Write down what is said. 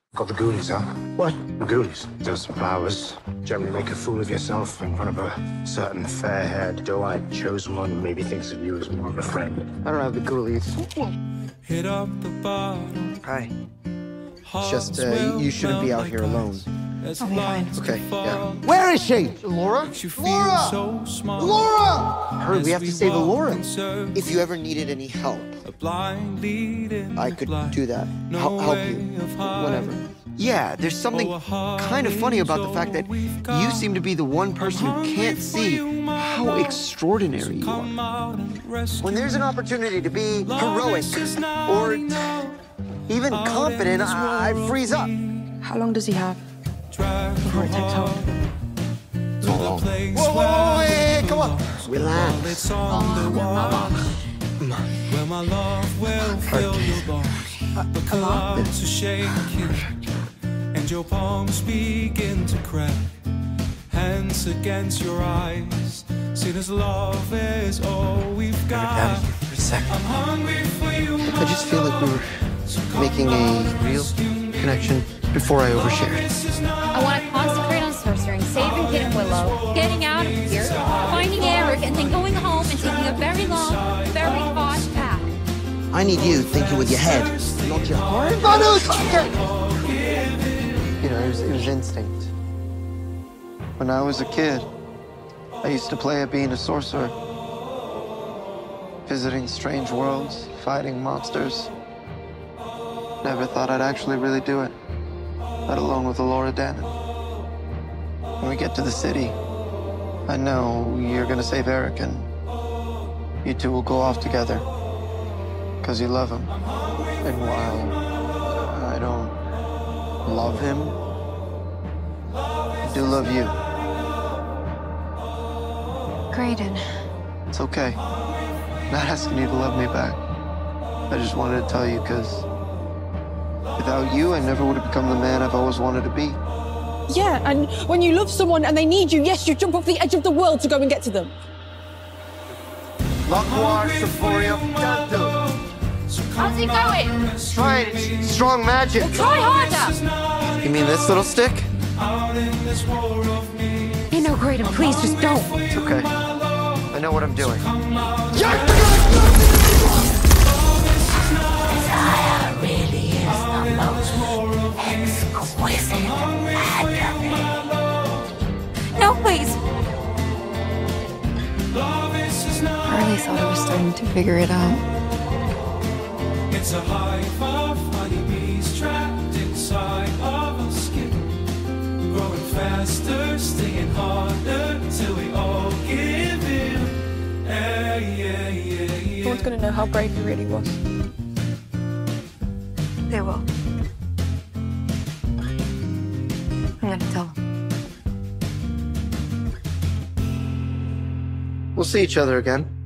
Got the Goonies, huh? What? The Goonies. Those flowers. Generally make a fool of yourself in front of a certain fair-haired, doe-eyed chosen one who maybe thinks of you as more of a friend. I don't have the ghoulies. Hit up the bottle. Hi. It's just, you shouldn't be out here alone. I'll be fine. Okay, yeah. Where is she? Elora? Elora! Elora! Hurry, we have to save Elora. If you ever needed any help, I could do that. Help you. Whenever. Yeah, there's something kind of funny about the fact that you seem to be the one person who can't see how extraordinary you are. When there's an opportunity to be heroic or even confident, I freeze up. How long does he have before it takes hold? Whoa, whoa, whoa, hey, come on. Relax. Where my love will fill your bones. The clouds are shaking, and your palms begin to crack. Hands against your eyes. See, this love is all we've got. For a second. I'm hungry for you. I just feel like we were making a real connection before I overshared. I want to concentrate on sorcering, saving Kid and Willow, getting out of here, finding Eric, and then going home and taking a very long, very hot bath. I need you thinking with your head, not your heart. You know, it was instinct. When I was a kid, I used to play at being a sorcerer, visiting strange worlds, fighting monsters. Never thought I'd actually really do it, let alone with Elora Dannon. When we get to the city, I know you're gonna save Eric, and you two will go off together, because you love him. And while I don't love him, I do love you. Graydon. It's okay. Not asking you to love me back. I just wanted to tell you, because without you, I never would have become the man I've always wanted to be. Yeah, and when you love someone and they need you, yes, you jump off the edge of the world to go and get to them. How's he going? Try it. It's strong magic. Well, try harder. You mean this little stick? You know, Graydon, please just don't. It's okay. I know what I'm doing. Desire really is the most exquisite agony. No, please. I really thought I was starting to figure it out. It's a hive of honeybees trapped inside of our skin. Growing faster, staying harder, till we all give in. No one's gonna know how brave he really was. They will. I'm gonna tell them. We'll see each other again.